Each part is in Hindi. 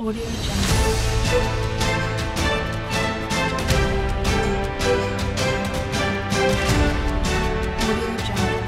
Audio Jungle. Audio Jungle.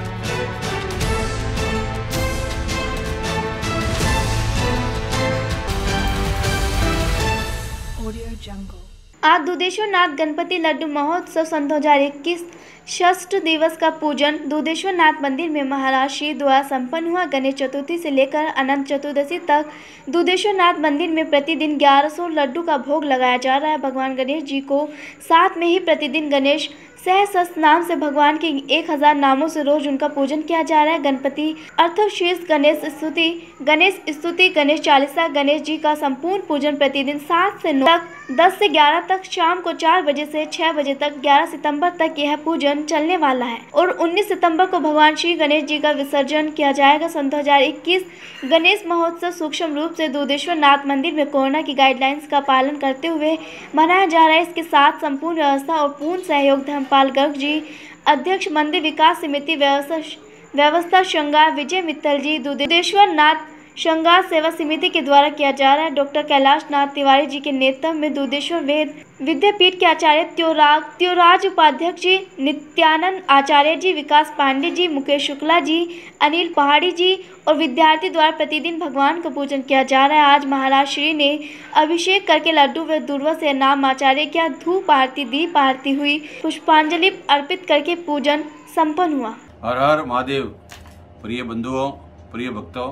Audio Jungle. आज दुधेश्वर नाथ गणपति लड्डू महोत्सव सन 2021 षष्ठ दिवस का पूजन दुधेश्वर नाथ मंदिर में महाराज श्री द्वारा संपन्न हुआ। गणेश चतुर्थी से लेकर अनंत चतुर्दशी तक दुधेश्वर नाथ मंदिर में प्रतिदिन 1100 लड्डू का भोग लगाया जा रहा है। भगवान गणेश जी को साथ में ही प्रतिदिन गणेश सहस्त्र नाम से भगवान के 1000 नामों से रोज उनका पूजन किया जा रहा है। गणपति अर्थशीर्ष गणेश स्तुति, गणेश चालीसा, गणेश जी का संपूर्ण पूजन प्रतिदिन 7 से 9 तक, 10 से 11 तक, शाम को 4 बजे से 6 बजे तक 11 सितंबर तक यह पूजन चलने वाला है और 19 सितंबर को भगवान श्री गणेश जी का विसर्जन किया जाएगा। सन 2021 गणेश महोत्सव सूक्ष्म रूप से दुधेश्वर नाथ मंदिर में कोरोना की गाइडलाइंस का पालन करते हुए मनाया जा रहा है। इसके साथ संपूर्ण व्यवस्था और पूर्ण सहयोग धर्मपाल गर्ग जी, अध्यक्ष मंदिर विकास समिति व्यवस्था श्रृंगार विजय मित्तल जी, दुधेश्वर नाथ श्रृंगार सेवा समिति के द्वारा किया जा रहा है। डॉक्टर कैलाश नाथ तिवारी जी के नेतृत्व में दुधेश्वर वेद विद्यापीठ के आचार्य त्योराज उपाध्यक्ष जी, नित्यानंद आचार्य जी, विकास पांडे जी, मुकेश शुक्ला जी, अनिल पहाड़ी जी और विद्यार्थी द्वारा प्रतिदिन भगवान का पूजन किया जा रहा है। आज महाराज श्री ने अभिषेक करके लड्डू व दूर्वा से नाम आचार्य किया। धूप आरती, दीप आरती हुई, पुष्पांजलि अर्पित करके पूजन संपन्न हुआ। हर हर महादेव। प्रिय बंधुओं, प्रिय भक्तों,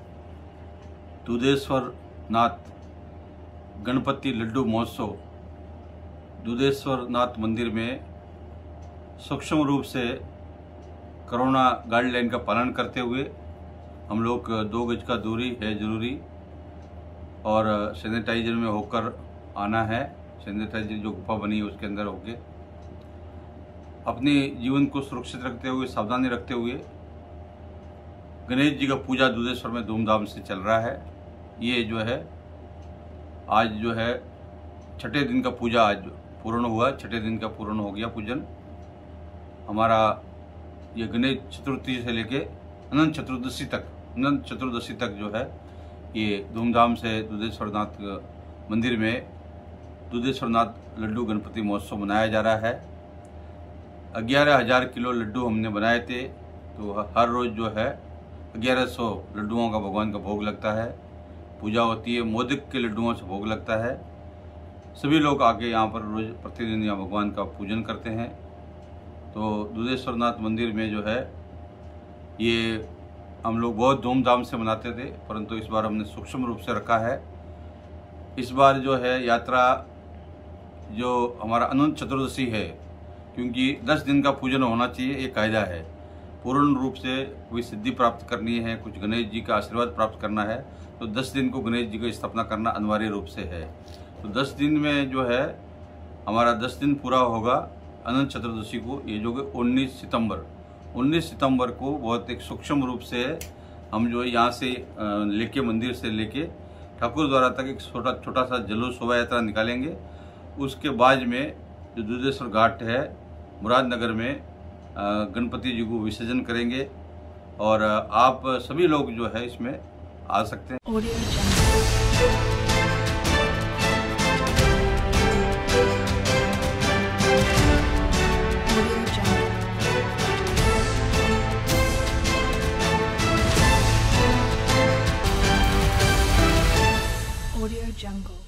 दुधेश्वर नाथ गणपति लड्डू महोत्सव दुधेश्वर नाथ मंदिर में सूक्ष्म रूप से कोरोना गाइडलाइन का पालन करते हुए हम लोग 2 गज का दूरी है जरूरी और सैनिटाइजर में होकर आना है। सैनिटाइजर जो गुफा बनी है उसके अंदर होके अपने जीवन को सुरक्षित रखते हुए, सावधानी रखते हुए गणेश जी का पूजा दुधेश्वर में धूमधाम से चल रहा है। ये जो है आज जो है 6ठे दिन का पूजा आज पूर्ण हुआ, 6ठे दिन का पूर्ण हो गया पूजन हमारा। ये गणेश चतुर्थी से लेके अनंत चतुर्दशी तक जो है ये धूमधाम से दुधेश्वर नाथ मंदिर में दुधेश्वर नाथ लड्डू गणपति महोत्सव मनाया जा रहा है। 11,000 किलो लड्डू हमने बनाए थे, तो हर रोज जो है 1100 लड्डुओं का भगवान का भोग लगता है। पूजा होती है, मोदक के लड्डुओं से भोग लगता है। सभी लोग आके यहाँ पर रोज प्रतिदिन यहाँ भगवान का पूजन करते हैं। तो दुधेश्वर नाथ मंदिर में जो है ये हम लोग बहुत धूमधाम से मनाते थे, परंतु इस बार हमने सूक्ष्म रूप से रखा है। इस बार जो है यात्रा जो हमारा अनंत चतुर्दशी है, क्योंकि 10 दिन का पूजन होना चाहिए, ये कायदा है। पूर्ण रूप से कोई सिद्धि प्राप्त करनी है, कुछ गणेश जी का आशीर्वाद प्राप्त करना है, तो 10 दिन को गणेश जी की स्थापना करना अनिवार्य रूप से है। तो 10 दिन में जो है हमारा 10 दिन पूरा होगा अनंत चतुर्दशी को, ये जो कि 19 सितंबर को बहुत एक सूक्ष्म रूप से हम जो यहाँ से लेके मंदिर से लेके ठाकुर द्वारा तक एक छोटा सा जलूस शोभा यात्रा निकालेंगे। उसके बाद में जो दुधेश्वर घाट है मुरादनगर में गणपति जी को विसर्जन करेंगे और आप सभी लोग जो है इसमें आ सकते हैं। Audio Jungle. Audio Jungle.